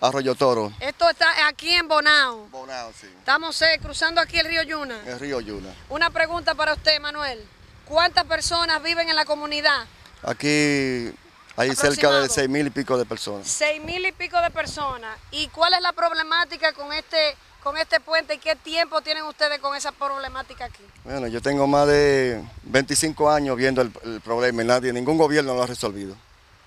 Arroyo Toro. Esto está aquí en Bonao. Bonao, sí. Estamos cruzando aquí el río Yuna. El río Yuna. Una pregunta para usted, Manuel. ¿Cuántas personas viven en la comunidad? Aquí hay cerca de 6.000 y pico de personas. 6.000 y pico de personas. ¿Y cuál es la problemática con este puente y qué tiempo tienen ustedes con esa problemática aquí? Bueno, yo tengo más de 25 años viendo el problema y ningún gobierno lo ha resolvido.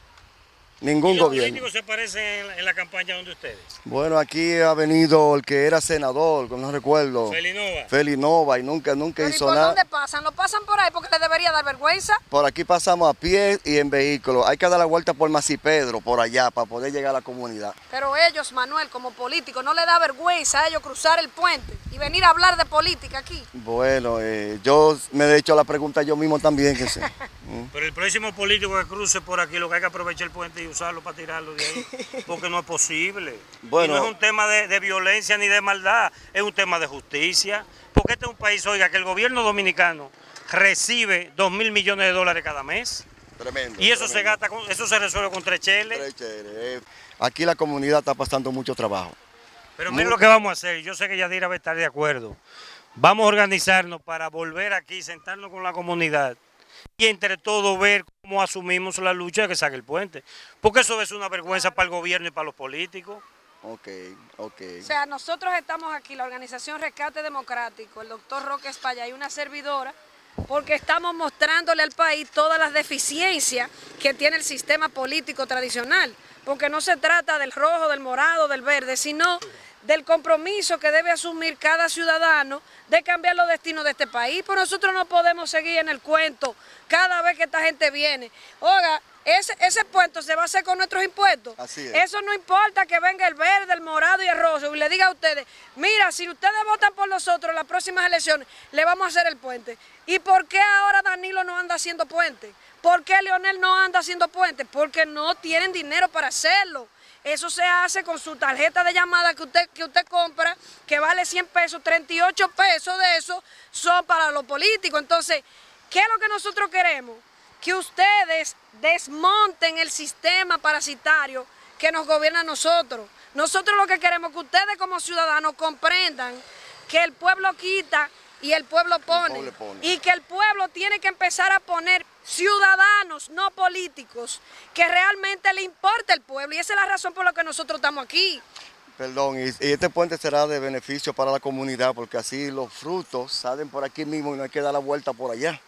Ningún gobierno. ¿Los políticos se parecen en la campaña donde ustedes? Bueno, aquí ha venido el que era senador, no recuerdo. Félix Nova y nunca hizo nada. ¿Por dónde pasan? ¿Lo pasan por ahí porque les debería dar vergüenza? Por aquí pasamos a pie y en vehículo. Hay que dar la vuelta por Masipedro, por allá, para poder llegar a la comunidad. Pero ellos, Manuel, como políticos, ¿no le da vergüenza a ellos cruzar el puente y venir a hablar de política aquí? Bueno, yo me he hecho la pregunta yo mismo también, que sé. Pero el próximo político que cruce por aquí, lo que hay que aprovechar el puente y usarlo para tirarlo de ahí, porque no es posible. Bueno, y no es un tema de violencia ni de maldad, es un tema de justicia. Porque este es un país, oiga, que el gobierno dominicano recibe 2.000 millones de dólares cada mes. Tremendo. Y eso tremendo. eso se resuelve con 3 cheles. 3 cheles. Aquí la comunidad está pasando mucho trabajo. Pero miren lo que vamos a hacer, yo sé que Yadira va a estar de acuerdo. Vamos a organizarnos para volver aquí, sentarnos con la comunidad y entre todos ver cómo asumimos la lucha de que saque el puente. Porque eso es una vergüenza para el gobierno y para los políticos. Ok. O sea, nosotros estamos aquí, la organización Rescate Democrático, el doctor Roque España y una servidora, porque estamos mostrándole al país todas las deficiencias que tiene el sistema político tradicional. Porque no se trata del rojo, del morado, del verde, sino del compromiso que debe asumir cada ciudadano de cambiar los destinos de este país. Pues nosotros no podemos seguir en el cuento cada vez que esta gente viene. Oiga, ese puente se va a hacer con nuestros impuestos. Así es. Eso no importa que venga el verde, el morado y el rojo y le diga a ustedes, mira, si ustedes votan por nosotros en las próximas elecciones, le vamos a hacer el puente. ¿Y por qué ahora Danilo no anda haciendo puente? ¿Por qué Leonel no anda haciendo puente? Porque no tienen dinero para hacerlo. Eso se hace con su tarjeta de llamada que usted compra, que vale 100 pesos, 38 pesos de eso son para los políticos. Entonces, ¿qué es lo que nosotros queremos? Que ustedes desmonten el sistema parasitario que nos gobierna a nosotros. Nosotros lo que queremos es que ustedes como ciudadanos comprendan que el pueblo quita y el pueblo pone. Y que el pueblo tiene que empezar a poner ciudadanos, no políticos, que realmente le importa el pueblo. Y esa es la razón por la que nosotros estamos aquí. Perdón, y este puente será de beneficio para la comunidad, porque así los frutos salen por aquí mismo y no hay que dar la vuelta por allá.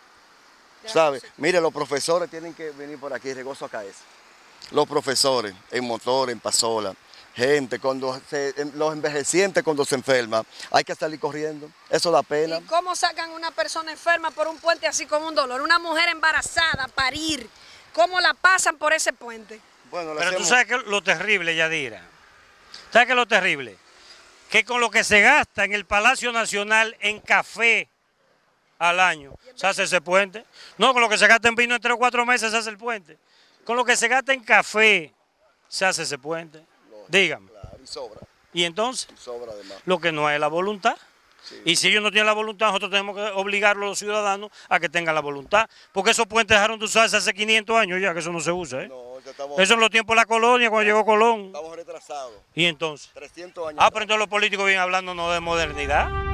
¿Sabe? Mire, los profesores tienen que venir por aquí, Regoso acá es. Los profesores, en motor, en pasola, gente, los envejecientes cuando se enferman, hay que salir corriendo, eso da pena. ¿Y cómo sacan a una persona enferma por un puente así con un dolor? Una mujer embarazada, parir, ¿cómo la pasan por ese puente? Bueno, pero tú sabes que lo terrible, Yadira, ¿sabes qué es lo terrible? Que con lo que se gasta en el Palacio Nacional en café al año, se hace ese puente. No, con lo que se gasta en vino en 3 o 4 meses se hace el puente. Con lo que se gasta en café se hace ese puente. Dígame. Claro, y sobra. ¿Y entonces? Y sobra además. Lo que no es la voluntad. Sí. Y si ellos no tienen la voluntad, nosotros tenemos que obligarlos a los ciudadanos a que tengan la voluntad. Porque esos puentes dejaron de usarse hace 500 años ya, que eso no se usa. No, ya estamos, eso en los tiempos de la colonia, cuando llegó Colón. Estamos retrasados. ¿Y entonces? 300 años. Ah, pero entonces los políticos vienen hablándonos de modernidad.